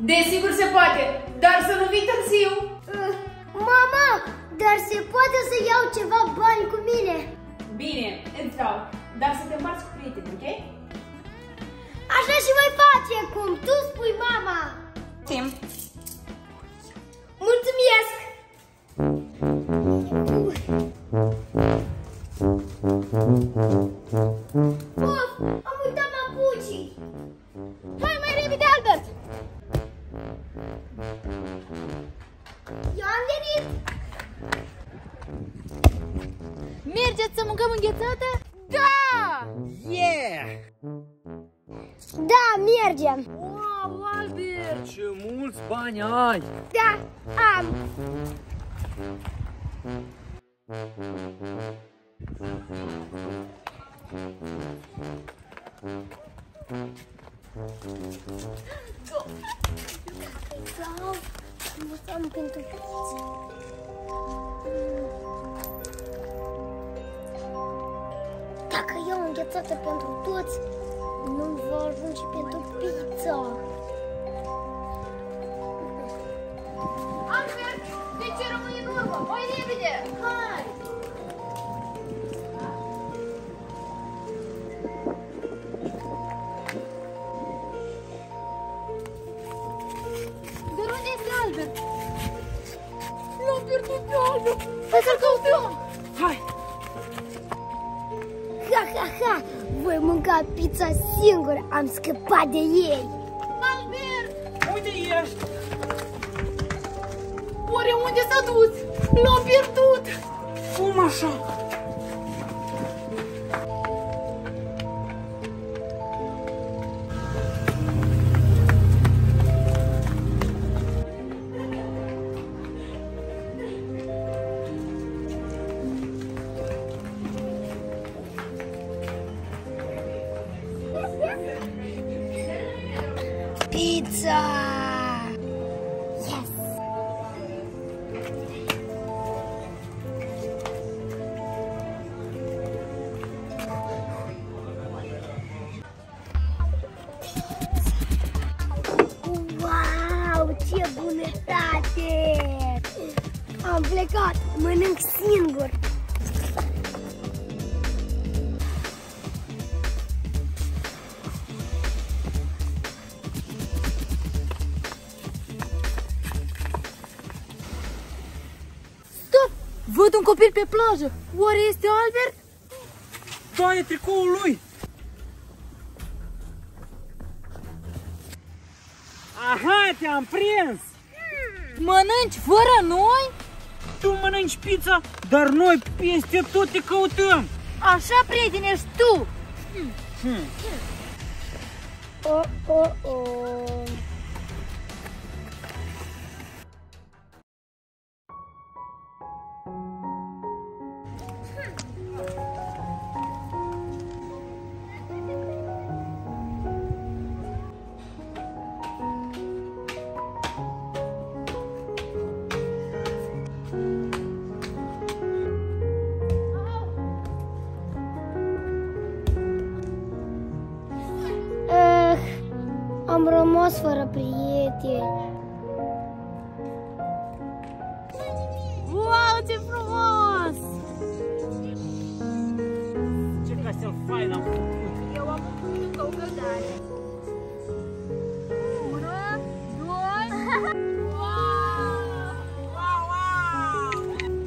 Desigur se poate, dar să nu vii târziu. Mama, dar se poate să iau ceva bani cu mine? Bine, îți dau, dar să te împarți cu prietenii, ok? Așa și voi face, cum tu spui, mama. Tim. Mulțumesc! Of, am uitat papucii! Hai mai repede, Albert! Eu am venit! Mergeți să mâncăm înghețată? Da! Yeah! Da, mergem! Wow, Albert! Ce mulți bani ai! Da, am! Dau, am pentru pizza. Dacă iau înghețată pentru toți, nu va ajunge pentru pizza. Albert, de ce rămâi în urmă? Mai repede! Hai! De unde este Albert? L-am pierdut pe Albert! Hai să-l căutăm! Hai! Ha, ha, ha! Voi mânca pizza singur, am scăpat de ei! Albert! Unde ești? Oare unde s-a dus? L-am pierdut! Cum așa? Pizza! Yes! Wow, ce bunătate! Am plecat, mănânc singur! Văd un copil pe plajă. Oare este Albert? Da, e tricoul lui! Aha, te-am prins! Mănânci fără noi? Tu mănânci pizza, dar noi peste tot te căutăm! Așa, prieteni, ești tu! Oh, oh, oh. Am rămas fără prieteni. Wow, ce frumos! Ce castel fain am făcut! Eu am făcut o căldare. 1, 2... Wow! Wow, wow!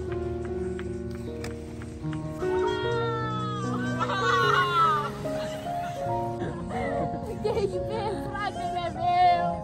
Te iubesc, fratele meu!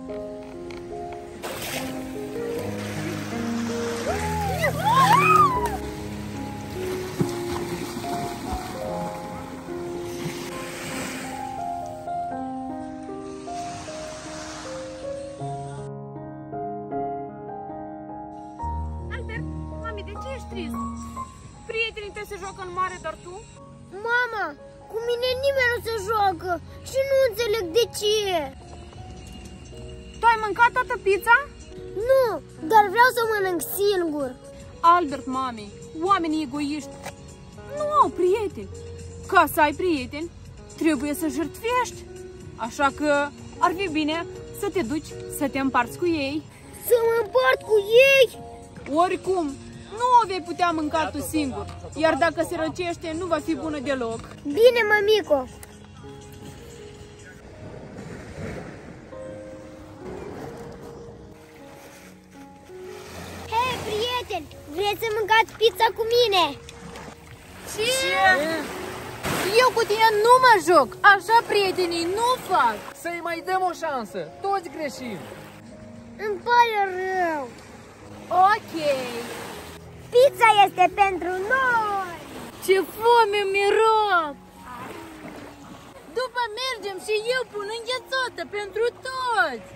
Albert, mami, de ce ești trist? Prietenii tăi se joacă în mare, dar tu? Mama, cu mine nimeni nu se joacă și nu înțeleg de ce. Tu ai mâncat toată pizza? Nu, dar vreau să mănânc singur. Albert, mami, oamenii egoiști nu au prieteni. Ca să ai prieteni, trebuie să jertfești. Așa că ar fi bine să te duci, să te împarți cu ei. Să mă împart cu ei? Oricum, nu o vei putea mânca tu singur, iar dacă se răcește, nu va fi bună deloc. Bine, mămico. Hei, prieteni, vreți să mâncați pizza cu mine? Ce? Eu cu tine nu mă joc, așa prietenii nu fac. Să-i mai dăm o șansă, toți greșim. Îmi pare rău. Ok. Pizza este pentru noi. Ce foame miroc! După mergem și eu pun înghețată pentru toți.